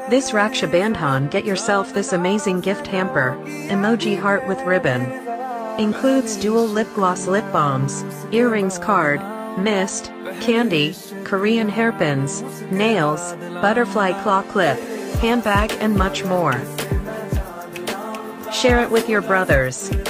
This Raksha Bandhan, get yourself this amazing gift hamper, emoji heart with ribbon. Includes dual lip gloss lip balms, earrings card, mist, candy, Korean hairpins, nails, butterfly claw clip, handbag and much more. Share it with your brothers.